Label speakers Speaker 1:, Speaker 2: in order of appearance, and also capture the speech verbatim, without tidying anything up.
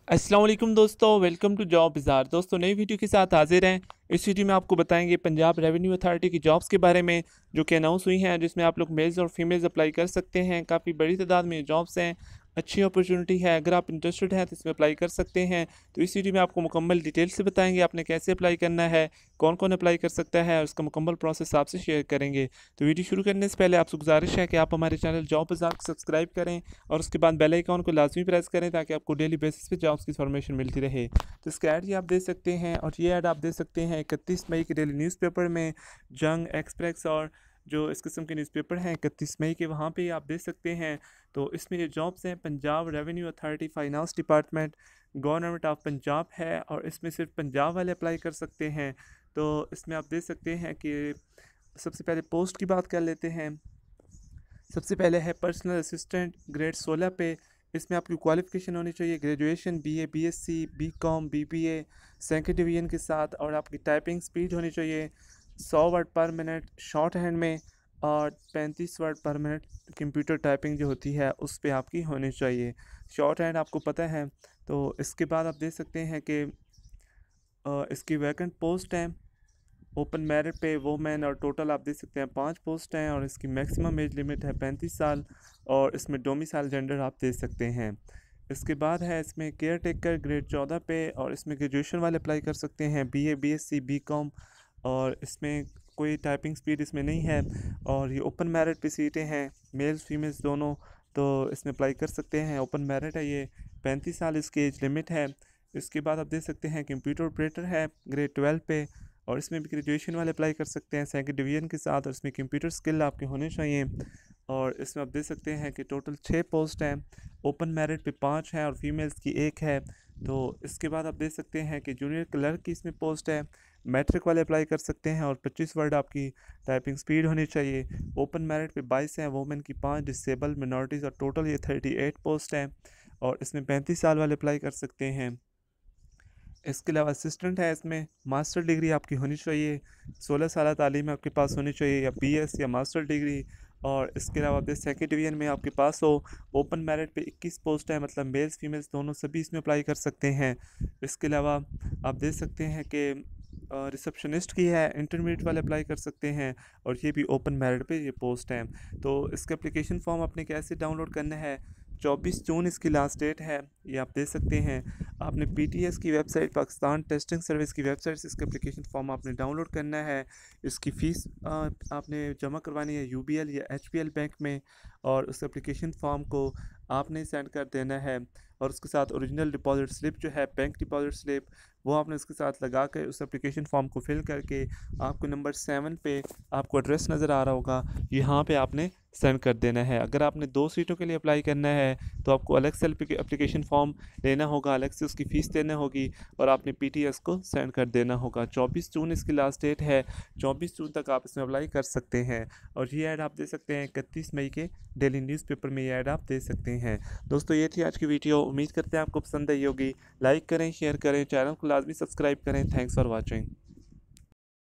Speaker 1: अस्सलाम वालेकुम दोस्तों, वेलकम टू जॉब बाज़ार। दोस्तों नई वीडियो के साथ हाजिर हैं। इस वीडियो में आपको बताएंगे पंजाब रेवेन्यू अथॉरिटी की जॉब्स के बारे में जो कि अनाउंस हुई हैं, जिसमें आप लोग मेल्स और फीमेल्स अप्लाई कर सकते हैं। काफ़ी बड़ी तादाद में ये जॉब्स हैं, अच्छी अपॉर्चुनिटी है। अगर आप इंटरेस्टेड हैं तो इसमें अप्लाई कर सकते हैं। तो इस वीडियो में आपको मुकम्मल डिटेल से बताएंगे आपने कैसे अप्लाई करना है, कौन कौन अप्लाई कर सकता है और उसका मुकम्मल प्रोसेस आपसे शेयर करेंगे। तो वीडियो शुरू करने से पहले आपसे गुजारिश है कि आप हमारे चैनल जॉब बाज़ार को सब्सक्राइब करें और उसके बाद बेल आइकॉन को लाजमी प्रेस करें ताकि आपको डेली बेसिस पे जॉब्स की इन्फॉर्मेशन मिलती रहे। तो इसका ऐड ये आप दे सकते हैं और ये ऐड आप दे सकते हैं इकतीस मई के डेली न्यूज़पेपर में, जंग एक्सप्रेस और जो इस किस्म के न्यूज़पेपर हैं इकतीस मई के, वहाँ पे आप दे सकते हैं। तो इसमें ये जॉब्स हैं Punjab revenue authority finance department, government of Punjab है और इसमें सिर्फ पंजाब वाले अप्लाई कर सकते हैं। तो इसमें आप दे सकते हैं कि सबसे पहले पोस्ट की बात कर लेते हैं। सबसे पहले है पर्सनल असिस्टेंट ग्रेड सोलह पे। इसमें आपकी क्वालिफ़िकेशन होनी चाहिए graduation BA, BSc, BCom, BBA second division के साथ, और आपकी टाइपिंग स्पीड होनी चाहिए सौ वर्ड पर मिनट शॉर्ट हैंड में और पैंतीस वर्ड पर मिनट कंप्यूटर टाइपिंग जो होती है उस पर आपकी होनी चाहिए। शॉर्ट हैंड आपको पता है। तो इसके बाद आप देख सकते हैं कि अ, इसकी वैकेंट पोस्ट है ओपन मेरिट पे वोमेन, और टोटल आप देख सकते हैं पांच पोस्ट हैं और इसकी मैक्सिमम एज लिमिट है पैंतीस साल और इसमें डोमिसाइल जेंडर आप देख सकते हैं। इसके बाद है इसमें केयर टेकर ग्रेड चौदह पे और इसमें ग्रेजुएशन वाले अप्लाई कर सकते हैं बीए, बीएससी, बीकॉम, और इसमें कोई टाइपिंग स्पीड इसमें नहीं है और ये ओपन मेरिट पे सीटें हैं मेल्स फीमेल्स दोनों। तो इसमें अप्लाई कर सकते हैं, ओपन मेरिट है ये, पैंतीस साल इसकी एज लिमिट है। इसके बाद आप देख सकते हैं कंप्यूटर ऑपरेटर है ग्रेड ट्वेल्व पे और इसमें भी ग्रेजुएशन वाले अप्लाई कर सकते हैं सेकंड डिवीजन के साथ और इसमें कंप्यूटर स्किल आपके होने चाहिए। और इसमें आप देख सकते हैं कि टोटल छः पोस्ट हैं, ओपन मेरिट पे पाँच हैं और फीमेल्स की एक है। तो इसके बाद आप देख सकते हैं कि जूनियर क्लर्क की इसमें पोस्ट है, मैट्रिक वाले अप्लाई कर सकते हैं और पच्चीस वर्ड आपकी टाइपिंग स्पीड होनी चाहिए। ओपन मेरिट पे बाईस हैं, वोमेन की पाँच, डिसेबल मिनॉरिटीज़, और टोटल ये थर्टी एट पोस्ट हैं और इसमें पैंतीस साल वाले अप्लाई कर सकते हैं। इसके अलावा असिस्टेंट है, इसमें मास्टर डिग्री आपकी होनी चाहिए, सोलह साल तालीम आपके पास होनी चाहिए या बीएस या मास्टर डिग्री। और इसके अलावा आप सेकेंड डिवीजन में आपके पास हो। ओपन मेरिट पे इक्कीस पोस्ट है, मतलब मेल्स फीमेल्स दोनों सभी इसमें अप्लाई कर सकते हैं। इसके अलावा आप देख सकते हैं कि रिसेप्शनिस्ट की है, इंटरमीडिएट वाले अप्लाई कर सकते हैं और ये भी ओपन मेरिट पे ये पोस्ट हैं। तो इसका एप्लीकेशन फॉर्म आपने कैसे डाउनलोड करना है, चौबीस जून इसकी लास्ट डेट है, ये आप देख सकते हैं। आपने पीटीएस की वेबसाइट, पाकिस्तान टेस्टिंग सर्विस की वेबसाइट से इसका एप्लीकेशन फॉर्म आपने डाउनलोड करना है। इसकी फ़ीस आपने जमा करवानी है यूबीएल या एचपीएल बैंक में और उस एप्लीकेशन फॉर्म को आपने सेंड कर देना है और उसके साथ ओरिजिनल डिपॉजिट स्लिप जो है बैंक डिपॉजिट स्लिप वो आपने उसके साथ लगा कर उस एप्लीकेशन फॉर्म को फिल करके आपको नंबर सेवन पे आपको एड्रेस नज़र आ रहा होगा, यहाँ पे आपने सेंड कर देना है। अगर आपने दो सीटों के लिए अप्लाई करना है तो आपको अलग से एप्लीकेशन फॉर्म लेना होगा, अलग से उसकी फ़ीस देना होगी और आपने पीटीएस को सेंड कर देना होगा। चौबीस जून इसकी लास्ट डेट है, चौबीस जून तक आप इसमें अप्लाई कर सकते हैं। और ये ऐड आप दे सकते हैं इकतीस मई के डेली न्यूज़पेपर में, ये ऐड आप दे सकते हैं। दोस्तों ये थी आज की वीडियो, उम्मीद करते हैं आपको पसंद आई होगी। लाइक करें, शेयर करें, चैनल को लाजमी सब्सक्राइब करें। Thanks for watching.